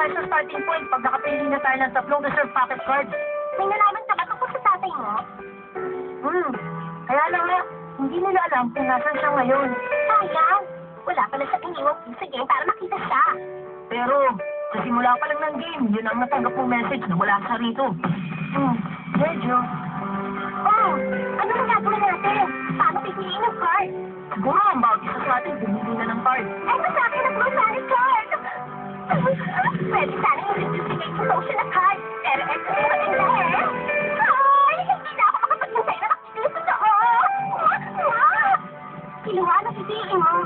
tayo sa starting point pag nakapili na tayo ng tatlong reserve packet cards. May nalaman ka ba tungkol sa tatay mo? Kaya lang na, hindi nila alam kung nasan siya ngayon. Sayang. Wala pala sa iniwang sa game para makita siya. Pero, sa simula pa lang ng game, yun ang natanggap kong message na wala siya rito. Medyo. Oh, ano ang gagawin natin? Paano pipiliin ng card? Siguro ang bawat isa sa atin bumili na ng card. Ay, sa akin ang Blue Planet card! Pwede sana yung certificate sa social na card. Pero eto yung maganda eh. Ay, hindi na ako makapaghintay na nakikita sa doon. Kiluha na pipiliin mo.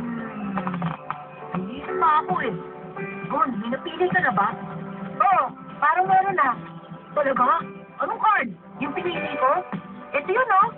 Iisip pa ako eh. Gon, may napili ka na ba? Oo, parang meron na. Talaga? Anong card? Yung pinili ko? Ito yun, oh.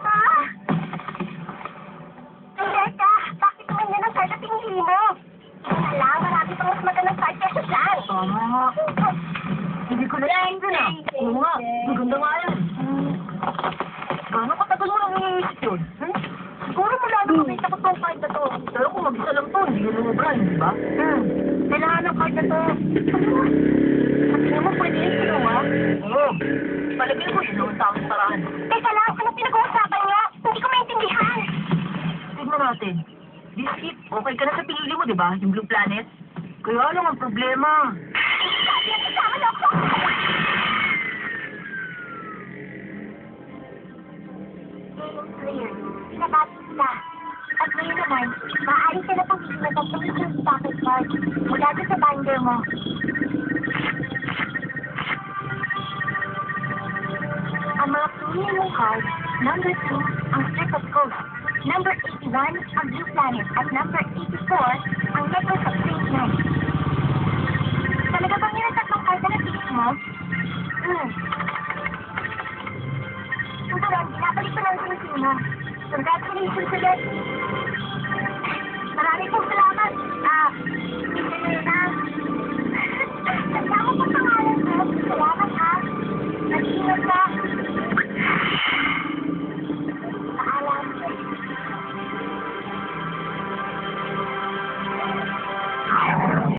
Teka, bakit naman yan ang card na pinili mo? Alam, marami pang mas magandang card kesa dyan. Tama nga. Hindi ko na-isip yun ah. Oo nga, maganda nga yan. Gano'ng katagal mo lang iniisip yun? Siguro mula nung makita ko tong card na to. Pero kung mag-isa lang to, hindi yun umubran, di ba? Kailangan ng card na to. Sabi naman pwede yung kinuha. Oo. Palagay ko yun ang tamang paraan. Teka lang, ano pinag-uusapan niyo? Hindi ko maintindihan. Tignan natin. This kit, okay ka na sa pinili mo, di ba? Yung Blue Planet. Kaya lang ang problema. Sabi ang kasama na ako. Game clear. Pinabati sila. At ngayon naman, maaari ka na pumili ng tatlong reserve packet card mula doon sa binder mo. Ang mga pinili mong card, number 2, ang Strip of Ghost. Number 81, ang Blue Planet. At number 84, ang Necklace of Great Night. Talaga bang yun ang tatlong card na napili mo? Suburan, binabalik ko lang sa mo. Congratulations ulit. Marami pong salamat.